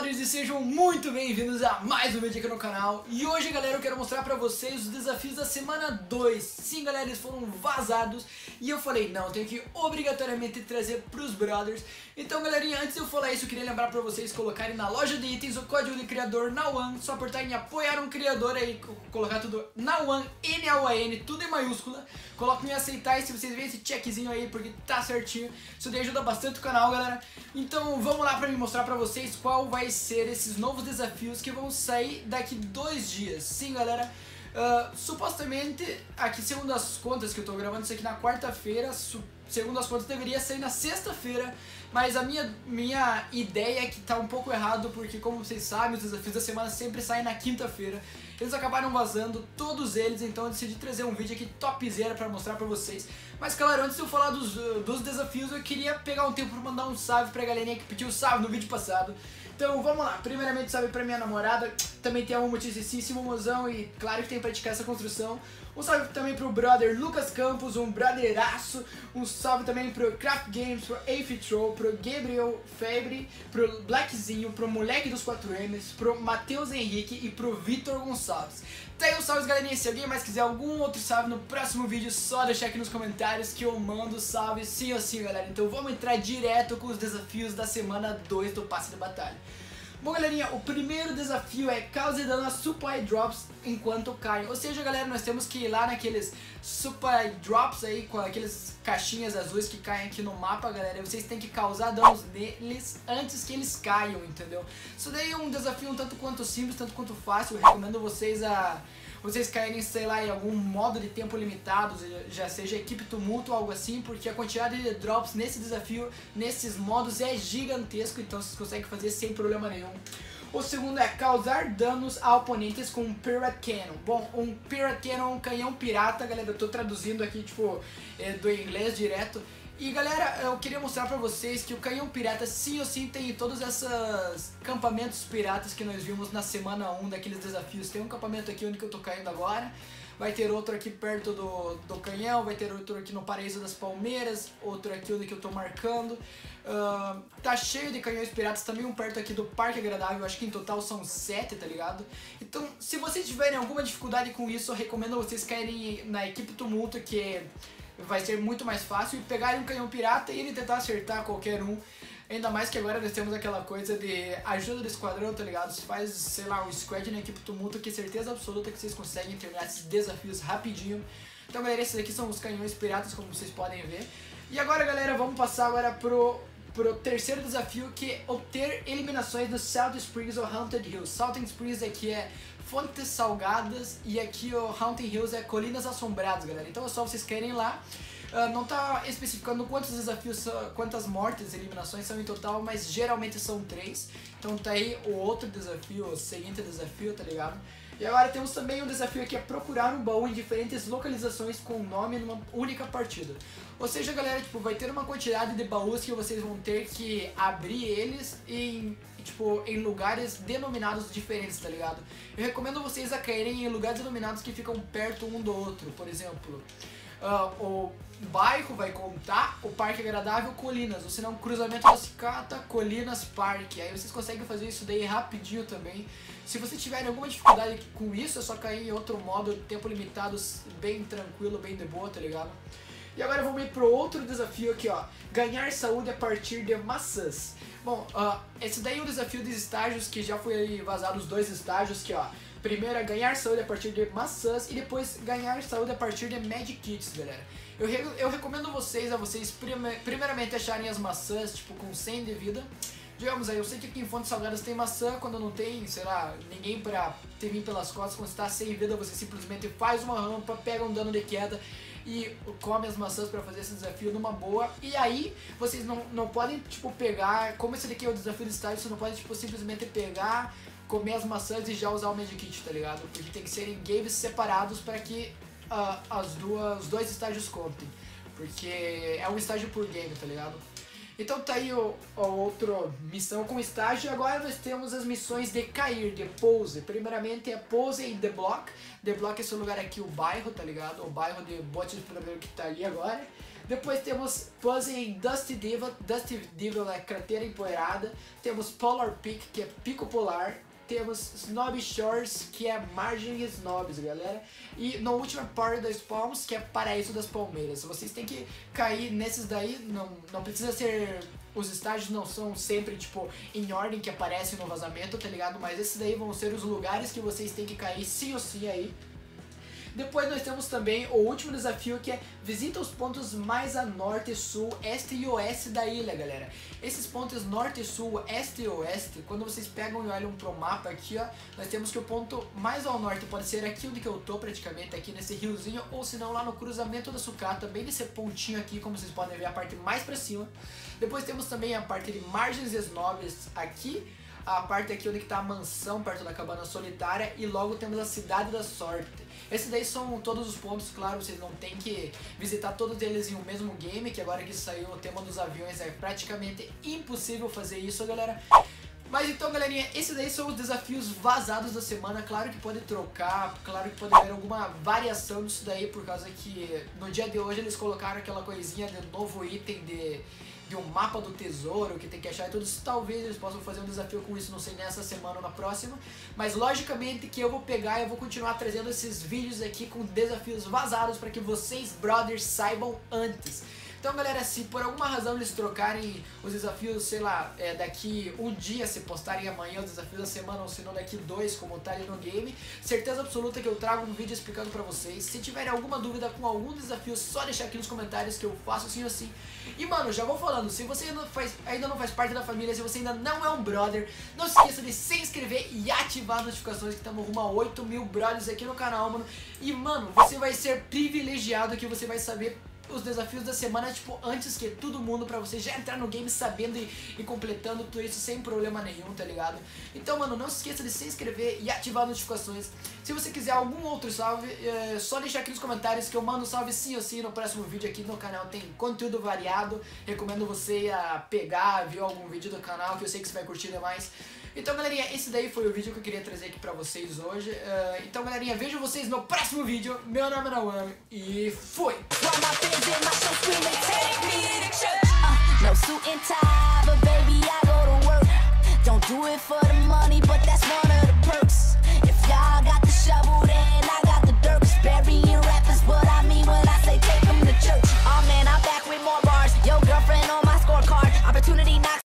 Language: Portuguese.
brothers, e sejam muito bem-vindos a mais um vídeo aqui no canal. E hoje, galera, eu quero mostrar pra vocês os desafios da semana 2. Sim, galera, eles foram vazados e eu falei, não, tenho que obrigatoriamente trazer pros brothers. Então, galerinha, antes de eu falar isso, eu queria lembrar pra vocês colocarem na loja de itens o código de criador NAWAN. Só apertar em apoiar um criador aí, colocar tudo NAWAN, N-A-U-A-N, tudo em maiúscula. Coloquem em aceitar e se vocês verem esse checkzinho aí, porque tá certinho. Isso daí ajuda bastante o canal, galera. Então, vamos lá pra me mostrar pra vocês qual vai ser esses novos desafios que vão sair daqui 2 dias. Sim, galera, supostamente, aqui segundo as contas que eu tô gravando isso aqui na quarta-feira, segundo as contas deveria sair na sexta-feira, mas a minha ideia é que tá um pouco errado, porque como vocês sabem, os desafios da semana sempre saem na quinta-feira. Eles acabaram vazando, todos eles, então eu decidi trazer um vídeo aqui topzera pra mostrar pra vocês. Mas claro, antes de eu falar dos desafios, eu queria pegar um tempo pra mandar um salve pra galerinha que pediu salve no vídeo passado. Então vamos lá, primeiramente salve pra minha namorada, também tem a muitíssimo mozão e claro que tem que praticar essa construção. Um salve também pro brother Lucas Campos, um brotheraço. Um salve também pro Craft Games, pro Troll, pro Gabriel Febre, pro Blackzinho, pro Moleque dos 4Ms, pro Matheus Henrique e pro Vitor Gonçalves. Tá aí os salves, galerinha. Se alguém mais quiser algum outro salve no próximo vídeo, só deixar aqui nos comentários que eu mando salve sim ou sim, galera. Então vamos entrar direto com os desafios da semana 2 do Passe de Batalha. Bom, galerinha, o primeiro desafio é cause dano a supply drops enquanto caem. Ou seja, galera, nós temos que ir lá naqueles supply drops aí, com aqueles caixinhas azuis que caem aqui no mapa, galera. Vocês têm que causar danos neles antes que eles caiam, entendeu? Isso daí é um desafio um tanto quanto simples, tanto quanto fácil. Eu recomendo vocês caírem, sei lá, em algum modo de tempo limitado, já seja equipe tumulto ou algo assim, porque a quantidade de drops nesse desafio, nesses modos, é gigantesco, então vocês conseguem fazer sem problema nenhum. O segundo é causar danos a oponentes com um Pirate Cannon. Bom, um Pirate Cannon é um canhão pirata, galera, eu tô traduzindo aqui, tipo, do inglês direto. E galera, eu queria mostrar pra vocês que o canhão pirata sim ou sim tem todos esses campamentos piratas que nós vimos na semana 1 daqueles desafios. Tem um campamento aqui onde eu tô caindo agora, vai ter outro aqui perto do canhão, vai ter outro aqui no Paraíso das Palmeiras, outro aqui onde eu tô marcando. Tá cheio de canhões piratas também, um perto aqui do Parque Agradável, acho que em total são 7, tá ligado? Então, se vocês tiverem alguma dificuldade com isso, eu recomendo vocês caírem na equipe tumulto, que vai ser muito mais fácil, e pegarem um canhão pirata e ele tentar acertar qualquer um. Ainda mais que agora nós temos aquela coisa de ajuda do esquadrão, tá ligado? Você faz, sei lá, um squad na equipe tumulto, que é certeza absoluta que vocês conseguem terminar esses desafios rapidinho. Então, galera, esses aqui são os canhões piratas, como vocês podem ver. E agora, galera, vamos passar agora pro terceiro desafio, que é obter eliminações do Salt Springs ou Haunted Hills. Salt Springs aqui é fontes salgadas e aqui o Haunted Hills é colinas assombradas, galera. Então é só vocês querem ir lá. Não tá especificando quantos desafios, quantas mortes e eliminações são em total, mas geralmente são 3. Então tá aí o outro desafio, o seguinte desafio, tá ligado? E agora temos também um desafio que é procurar um baú em diferentes localizações com nome numa única partida. Ou seja, galera, tipo, vai ter uma quantidade de baús que vocês vão ter que abrir eles em lugares denominados diferentes, tá ligado? Eu recomendo vocês a caírem em lugares denominados que ficam perto um do outro. Por exemplo, o bairro vai contar o Parque Agradável Colinas, ou senão cruzamento da Cicata, Colinas, Parque. Aí vocês conseguem fazer isso daí rapidinho também. Se vocês tiverem alguma dificuldade com isso, é só cair em outro modo, tempo limitado, bem tranquilo, bem de boa, tá ligado? E agora vamos ir pro outro desafio aqui, ó. Ganhar saúde a partir de maçãs. Bom, esse daí é um desafio dos estágios, que já foi vazado os 2 estágios, que ó. Primeiro é ganhar saúde a partir de maçãs e depois ganhar saúde a partir de Magic Kits, galera. Eu recomendo vocês primeiramente acharem as maçãs, tipo, com 100 de vida. Digamos aí, eu sei que aqui em Fontes Salgadas tem maçã, quando não tem, sei lá, ninguém pra ter vindo pelas costas, quando você tá sem vida, você simplesmente faz uma rampa, pega um dano de queda e come as maçãs pra fazer esse desafio numa boa. E aí, vocês não podem, tipo, pegar, como esse daqui é o desafio de estágio, você não pode, tipo, simplesmente pegar, comer as maçãs e já usar o Magic Kit, tá ligado? Porque tem que ser em games separados para que os 2 estágios contem. Porque é um estágio por game, tá ligado? Então tá aí a outra missão com estágio. Agora nós temos as missões de cair, de pose. Primeiramente é pose em The Block. The Block é esse lugar aqui, o bairro, tá ligado? O bairro de bote de primeiro que tá ali agora. Depois temos Pose em Dusty Devil é crateira empoeirada. Temos Polar Peak, que é pico polar. Temos Snob Shores, que é margem snobs, galera. E no último é Paradise Palms, que é paraíso das palmeiras. Vocês têm que cair nesses daí, não precisa ser... Os estágios não são sempre, tipo, em ordem que aparece no vazamento, tá ligado? Mas esses daí vão ser os lugares que vocês têm que cair sim ou sim aí. Depois nós temos também o último desafio, que é visita os pontos mais a norte, sul, este e oeste da ilha, galera. Esses pontos norte, sul, este e oeste, quando vocês pegam e olham pro mapa aqui, ó, nós temos que o ponto mais ao norte pode ser aqui onde que eu tô praticamente, aqui nesse riozinho, ou se não lá no cruzamento da sucata, bem nesse pontinho aqui, como vocês podem ver, a parte mais pra cima. Depois temos também a parte de margens snobs aqui, a parte aqui onde que tá a mansão, perto da cabana solitária, e logo temos a cidade da sorte. Esses daí são todos os pontos, claro, vocês não tem que visitar todos eles em um mesmo game, que agora que saiu o tema dos aviões é praticamente impossível fazer isso, galera. Mas então, galerinha, esses daí são os desafios vazados da semana. Claro que pode trocar, claro que pode haver alguma variação disso daí, por causa que no dia de hoje eles colocaram aquela coisinha de novo item de um mapa do tesouro que tem que achar e tudo isso. Talvez eles possam fazer um desafio com isso, não sei, nessa semana ou na próxima. Mas logicamente que eu vou pegar e eu vou continuar trazendo esses vídeos aqui com desafios vazados para que vocês, brothers, saibam antes. Então, galera, se por alguma razão eles trocarem os desafios, sei lá, daqui um dia, se postarem amanhã os desafios da semana, ou se não daqui 2, como tá ali no game, certeza absoluta que eu trago um vídeo explicando pra vocês. Se tiverem alguma dúvida com algum desafio, só deixar aqui nos comentários que eu faço assim ou assim. E, mano, já vou falando, se você ainda não faz parte da família, se você ainda não é um brother, não se esqueça de se inscrever e ativar as notificações, que estamos rumo a 8 mil brothers aqui no canal, mano. E, mano, você vai ser privilegiado, que você vai saber os desafios da semana, tipo, antes que todo mundo, pra você já entrar no game sabendo e completando tudo isso sem problema nenhum, tá ligado? Então, mano, não se esqueça de se inscrever e ativar as notificações. Se você quiser algum outro salve, só deixar aqui nos comentários que eu mando salve sim ou sim no próximo vídeo aqui no canal. Tem conteúdo variado, recomendo você a pegar, ver algum vídeo do canal que eu sei que você vai curtir demais. Então, galerinha, esse daí foi o vídeo que eu queria trazer aqui pra vocês hoje. Então, galerinha, vejo vocês no próximo vídeo. Meu nome é Nawami e fui! No suit and tie, but baby I go to work. Don't do it for the money, but that's one of